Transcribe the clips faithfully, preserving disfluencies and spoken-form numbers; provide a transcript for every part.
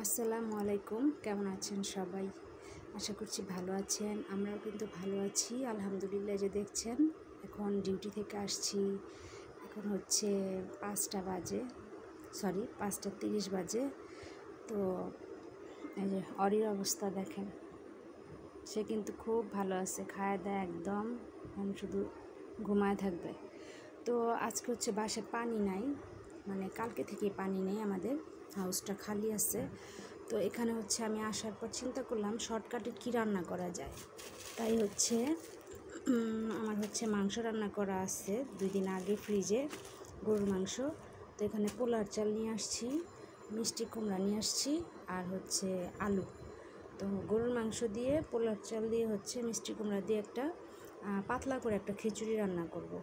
আসসালামু আলাইকুম, কেমন আছেন সবাই? আশা করছি ভালো আছেন। আমরাও কিন্তু ভালো আছি আলহামদুলিল্লাহ। যে দেখছেন এখন ডিউটি থেকে আসছি, এখন হচ্ছে পাঁচটা বাজে, সরি পাঁচটা তিরিশ বাজে। তো এই যে অরির অবস্থা দেখেন, সে কিন্তু খুব ভালো আছে, খায় দায় একদম, এখন শুধু ঘুমায় থাকবে। তো আজকে হচ্ছে বাসায় পানি নাই, মানে কালকে থেকে পানি নেই, আমাদের হাউসটা খালি আছে। তো এখানে হচ্ছে আমি আসার পর চিন্তা করলাম শর্টকাটে কী রান্না করা যায়। তাই হচ্ছে আমার হচ্ছে মাংস রান্না করা আছে দুই দিন আগে ফ্রিজে, গরুর মাংস। তো এখানে পোলার চাল নিয়ে আসছি, মিষ্টি কুমড়া নিয়ে আসছি, আর হচ্ছে আলু। তো গরুর মাংস দিয়ে পোলার চাল দিয়ে হচ্ছে মিষ্টি কুমড়া দিয়ে একটা পাতলা করে একটা খিচুড়ি রান্না করব।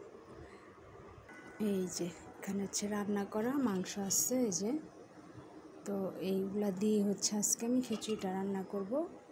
এই যে এখানে হচ্ছে রান্না করা মাংস আছে, এই যে। তো এইগুলা দিয়ে হচ্ছে আজকে আমি খিচুড়িটা রান্না করব।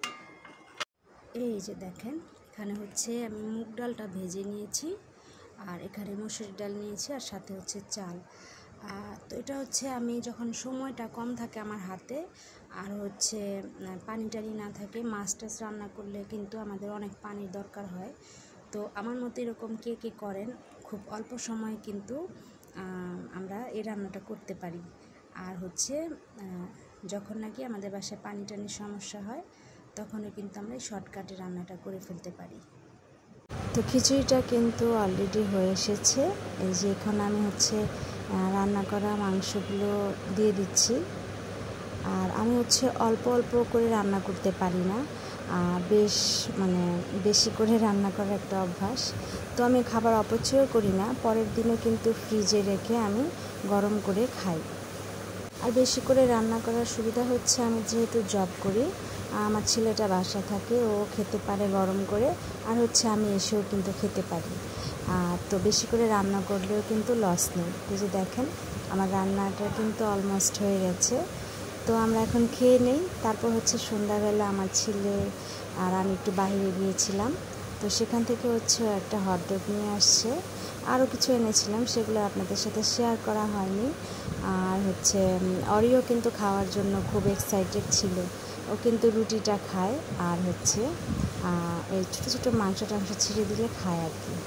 এই যে দেখেন, এখানে হচ্ছে আমি মুগ ডালটা ভেজে নিয়েছি, আর এখানে মসুর ডাল নিয়েছি, আর সাথে হচ্ছে চাল। তো এটা হচ্ছে আমি যখন সময়টা কম থাকে আমার হাতে, আর হচ্ছে পানি টানি না থাকে, মাছ টাছ রান্না করলে কিন্তু আমাদের অনেক পানির দরকার হয়। তো আমার মতো এরকম কে কে করেন, খুব অল্প সময়ে কিন্তু আমরা এই রান্নাটা করতে পারি। আর হচ্ছে যখন নাকি আমাদের বাসায় পানি টানির সমস্যা হয়, তখনও কিন্তু আমরা এই শর্টকাটে রান্নাটা করে ফেলতে পারি। তো খিচুড়িটা কিন্তু অলরেডি হয়ে এসেছে। এই যে এখন আমি হচ্ছে রান্না করা মাংসগুলো দিয়ে দিচ্ছি। আর আমি হচ্ছে অল্প অল্প করে রান্না করতে পারি না, বেশ মানে বেশি করে রান্না করার একটা অভ্যাস। তো আমি খাবার অপচয় করি না, পরের দিনও কিন্তু ফ্রিজে রেখে আমি গরম করে খাই। আর বেশি করে রান্না করার সুবিধা হচ্ছে আমি যেহেতু জব করি, আমার ছেলেটা বাসা থাকে, ও খেতে পারে গরম করে, আর হচ্ছে আমি এসেও কিন্তু খেতে পারি। আর তো বেশি করে রান্না করলেও কিন্তু লস নেই। এই যে দেখেন আমার রান্নাটা কিন্তু অলমোস্ট হয়ে গেছে। তো আমরা এখন খেয়ে নেই, তারপর হচ্ছে সন্ধ্যাবেলা আমার ছেলে আর আমি একটু বাইরে গিয়েছিলাম। তো সেখান থেকে হচ্ছে একটা হটডগ নিয়ে আসছে, আরও কিছু এনেছিলাম, সেগুলো আপনাদের সাথে শেয়ার করা হয়নি। আর হচ্ছে অরিও কিন্তু খাওয়ার জন্য খুব এক্সাইটেড ছিল, ও কিন্তু রুটিটা খায়, আর হচ্ছে এই ছোটো ছোটো মাংস টাংস ছিঁড়ে দিলে খায় আর কি।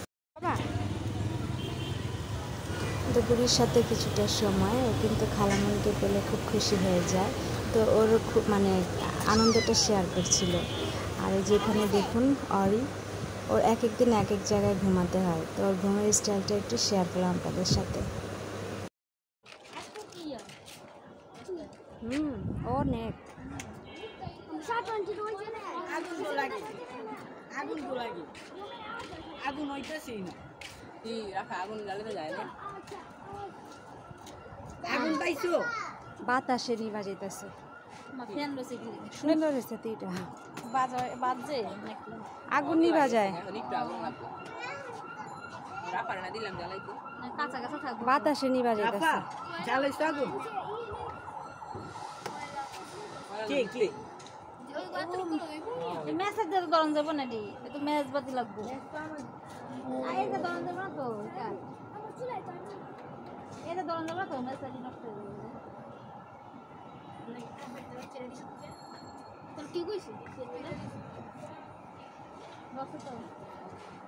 দুপুরের সাথে কিছুটা সময় ও কিন্তু খালামণিকে পেলে খুব খুশি হয়ে যায়। তো ওর খুব মানে আনন্দটা শেয়ার করছিল। আর এই যে এখানে দেখুন অরি, ওর এক এক দিন এক এক জায়গায় ঘুমাতে হয়, তো ওর ঘুমের স্টাইলটা একটু শেয়ার করলাম আপনাদের সাথে। হুম অনেক আগুন হইতেছেই না, আগুন জ্বালাতে যায় না। আগুন পাইছো? বাতাসে নিভা যেতেছে, সুন্দর হয়েছে। তিনটা আগুন নিভা যায়, বাতাসে নিভা যেতেছে। জ্বালাইছো আগুন? কে কে মেসেজ দিয়ে গরম যাবো না রে, একটু মেজ বাতি লাগবো। এটা গরম যাবো না তো, এটা গরম যাবো না তো, মেসেজ নষ্ট হয়ে যাবে। তোর কি কইছি?